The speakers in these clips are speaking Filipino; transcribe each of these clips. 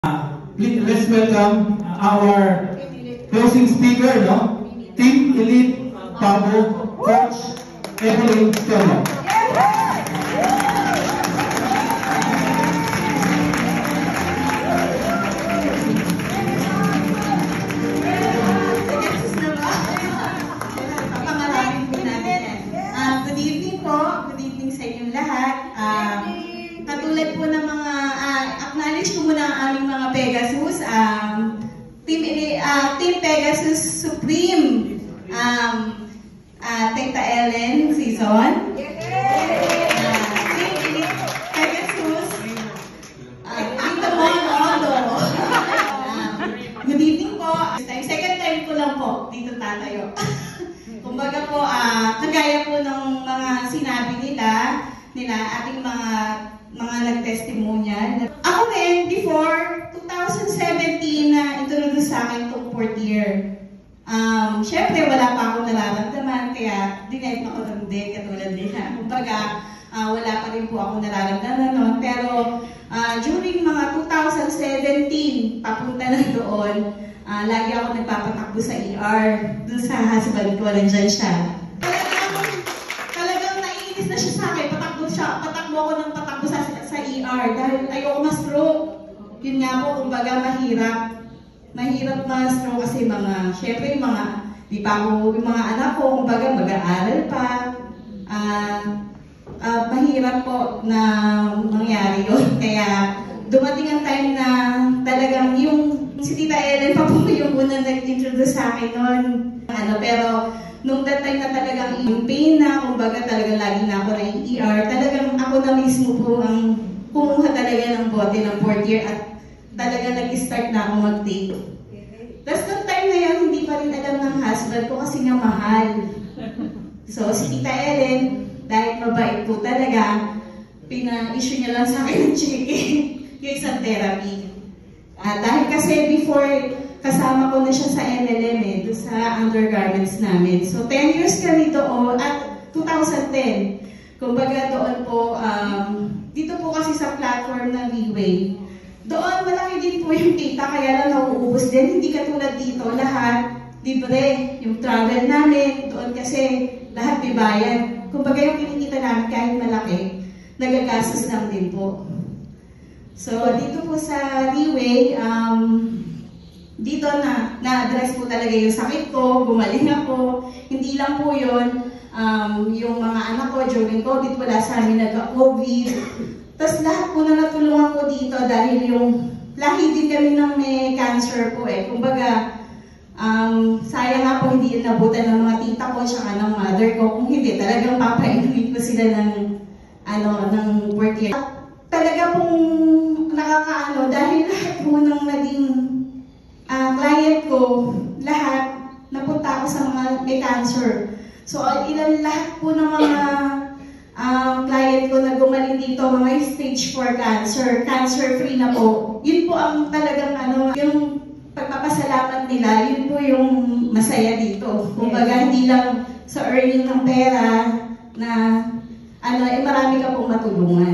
Let's welcome our closing speaker, no? Team Elite Pabo Coach Evelyn Tono. Good evening po. Good evening sa inyong lahat. Katulad po ng mga acknowledge ko muna ang aming mga Pegasus. Team Pegasus Supreme. Tita Ellen Season. Team Elite Pegasus. Tita Mono. Good evening po. Second time ko lang po dito tatayo. Kumbaga po, kagaya po ng mga sinabi nila ating mga nag-testimonial. Ako rin, before 2017 na introduce sa akin itong 4th year. Siyempre, wala pa akong nararamdaman, kaya dinayat ako ng day katulad nila. Kumbaga, wala pa rin po ako nararamdaman noon. Pero during mga 2017, papunta na doon, lagi ako nagpapatakbo sa ER. Doon sa husband ko, nandyan siya. Talagang naiinis na siya sa akin. Patakbo ako ng patakbo sa ER dahil ayoko ma-stroke. Yun nga po, kumbaga mahirap. Mahirap ma-stroke kasi syempre di pa ako, yung mga anak ko, kumbaga mag-aaral pa. Mahirap po na mangyari yun. Kaya dumating ang time na talagang si Tita Ellen pa po yung unang nag-introduce sa akin noon. Pero nung that time na talagang yung pain na, kumbaga talagang lagi na ako na yung ER, talagang ako na mismo po ang kumuha talaga ng bote ng 4th year at talagang nag-start na ako mag-take. Tapos nung time na yun, hindi pa rin alam ng husband ko kasi nga mahal. So si Tita Ellen, dahil mabait po talaga, pina-issue niya lang sa akin ng chicken, yung isang therapy. Dahil kasi before, kasama ko na siya sa NLM doon sa undergarments namin. So 10 years kami doon, at 2010. Kumbaga doon po, dito po kasi sa platform ng Leeway. Doon malaki din po yung kita, kaya lang nauubos din. Hindi katulad dito, lahat libre. Yung travel namin, doon kasi lahat bibayad. Kumbaga yung kinikita namin kahit malaki, nagagastos lang din po. So, dito po sa Leeway, dito na-address po talaga yung sakit ko, gumaling ako. Hindi lang po yun, yung mga anak ko during COVID, wala sa amin nagka-COVID. Tapos lahat po na natulungan ko dito dahil lahi din kami ng may cancer po eh. Kumbaga, sayang nga po hindi inabutan ng mga tita ko at ng mother ko. Kung hindi, talagang papainumin ko sila ng 4th year. Talaga pong nakakaano dahil lahat po ng naging client ko, lahat napunta ako sa mga may cancer. So ilan lahat po ng mga client ko na gumaling dito, mga stage 4 cancer, cancer-free na po. Yun po ang talagang yung pagpapasalamat nila, yun po yung masaya dito. Kumbaga hindi lang sa earning ng pera na marami ka pong matulungan.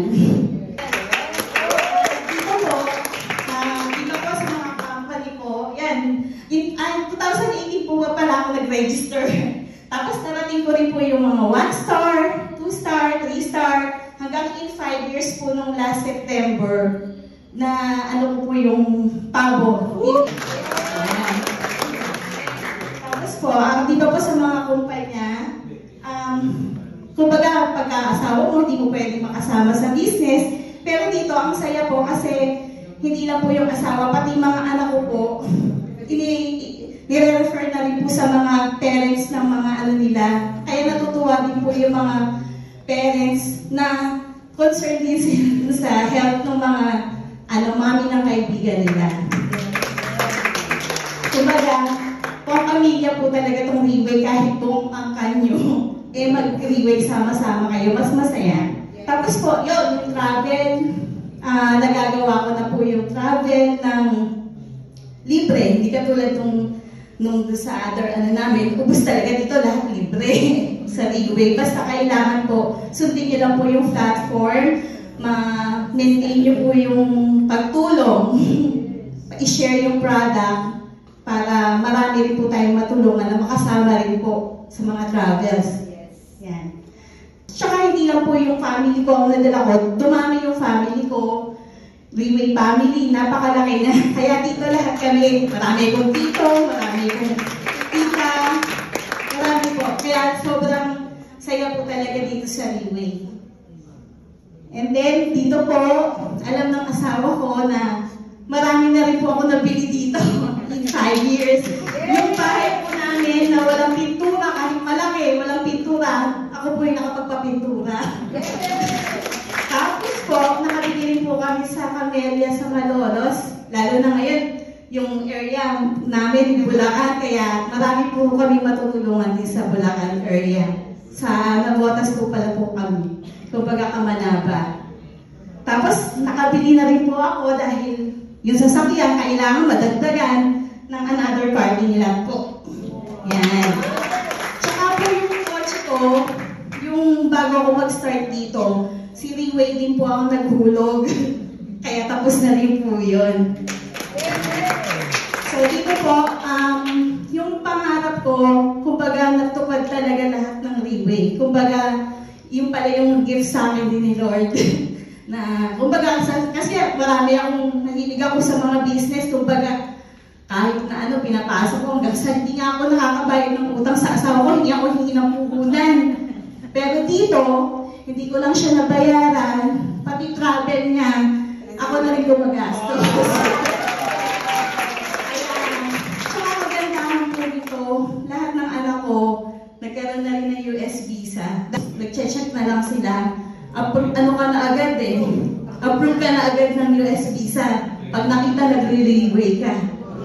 In 2018 po pala ako nag-register. Tapos narating ko rin po yung mga 1-star, 2-star, 3-star, hanggang in 5 years po nung last September na ko po yung Pabo. Tapos po, di ba po sa mga kumpanya, kumbaga pagka-asawa mo, di mo pwede makasama sa business. Pero dito, ang saya po kasi hindi lang po yung asawa, pati mga anak ko po, nire-refer na rin po sa mga parents ng mga nila. Kaya natutuwa din po yung mga parents na concerned din sila sa health ng mga mami ng kaibigan nila. Kumbaga, kung pamilya po talaga itong Leeway, kahit buong angkan nyo, mag-Leeway sama-sama kayo, mas masaya. Tapos po, yung travel, nagagawa ko na po yung travel ng libre, hindi katulad nung sa other namin, ubus talaga dito lahat libre sa Leeway. Basta kailangan po, sundin niyo lang po yung platform, ma-maintain niyo po yung pagtulong i-share yung product para marami rin po tayong matulungan na makasama rin po sa mga travels. Yan. Tsaka hindi lang po yung family ko ang nadala ko, dumami yung family ko, Riway family, napakalaki na. Kaya dito lahat kami, marami kong tito, marami kong tita, marami po. Kaya sobrang saya po talaga dito sa Riway. And then, dito po, alam ng asawa ko na marami na rin po ako nabili dito in 5 years. Yung bahay po namin na walang pintura, kahit malaki, walang pintura, ako po yung nakapagpapintura. Tapos po, nakabili rin po kami sa Camellia sa Malolos. Lalo na ngayon, yung area namin, Bulacan, kaya marami po kami matutulungan din sa Bulacan area. Sa Nabotas po pala po kami. Kumbaga Kamanaba. Tapos, nakabili na rin po ako dahil yung sasakyan kailangan madagdagan ng another parking lot po. Yan. Tsaka po yung kotse ko, yung bago ako mag-start dito, si Riway din po ang naghulog. Kaya tapos na rin po yun. So dito po, yung pangarap ko, kumbaga natupad talaga lahat ng Riway. Kumbaga, yung pala yung gift sa akin din ni Lord. Na, kumbaga, kasi marami akong nahilig ako sa mga business, kumbaga, kahit na ano, pinapasok ko hanggang sa hindi nga ako nakakabayad ng utang sa asawa ko, hindi ako hingi ng puhunan. Pero dito, hindi ko lang siya nabayaran, pati travel niya, ako na rin gumagastos. Tsaka maganda ang po dito, lahat ng anak ko, nagkaroon na rin ng US visa. Nag-check na lang sila. Ano ka na agad eh. Approve ka na agad ng US visa. Pag nakita, nagre-Riway ka.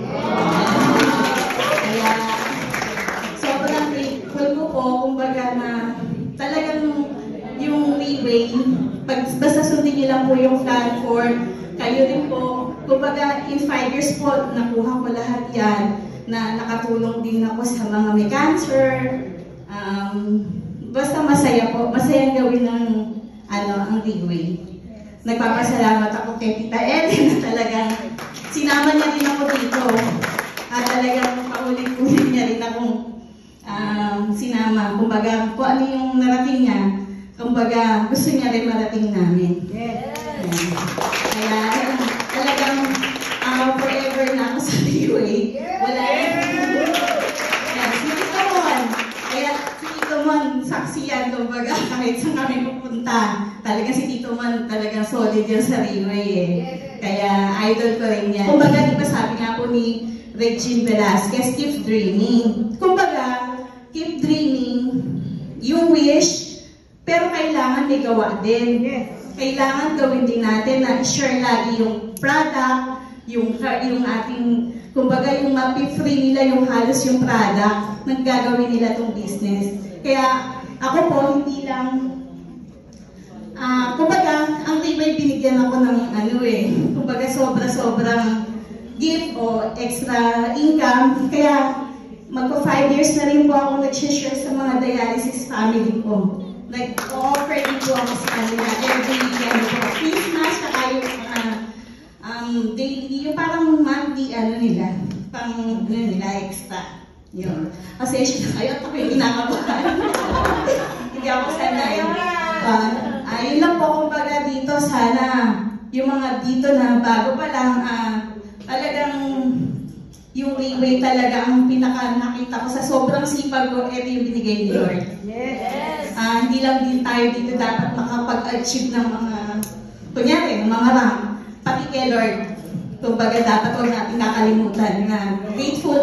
Kaya, sobrang grateful ko po, kumbaga na talagang yung Riway, basta sundin niyo lang po yung platform, kayo rin po, kumbaga in 5 years po, nakuha ko lahat yan, na nakatulong din ako sa mga may cancer, basta masaya po, masayang gawin ng ang Riway. Nagpapasalamat ako kay Tita Ellen na talagang sinama niya rin ako dito. At talagang paulit-ulit niya rin akong sinama. Kumbaga, kung ano yung narating niya, kumbaga, gusto niya rin marating namin. Kaya, talagang forever na ako sa Riway. Wala si Tito Mon, saksi yan, kumbaga, kahit saan kami pupunta. Talagang si Tito Mon, talagang solid yan sa Riway eh. Kaya, idol ko rin yan. Kumbaga, di ba sabi nga po ni Regine Velasquez, keep dreaming. Kumbaga, keep dreaming, yung wish, pero kailangan may gawa din. Kailangan gawin din natin na i-share lagi yung product, yung ating, kumbaga yung mapi-free nila yung halos yung product, naggagawin nila tong business. Kaya ako po, hindi lang, kumbaga, ang Riway binigyan ako ng kumbaga sobra-sobrang gift o extra income. Kaya magpo 5 years na rin po ako nag-share sa mga dialysis family ko. Nag-offer din po ako sa kanila every weekend po. Christmas, saka yung daily, yung parang monthly nila, pang nila extra. Yun. Kasi kayo at ako yung inakabahan. Hindi ako sanay. Yun lang po kumbaga dito, sana yung mga dito na bago pa lang, talagang yung Riway talaga ang pinaka nakita ko sa sobrang sipag ko, ito yung binigay ni Lord. Yes. Hindi lang din tayo dito dapat makapag-achieve ng mga, kunyari, mga rank, pati kay Lord. Kumbaga dapat huwag natin nakalimutan na grateful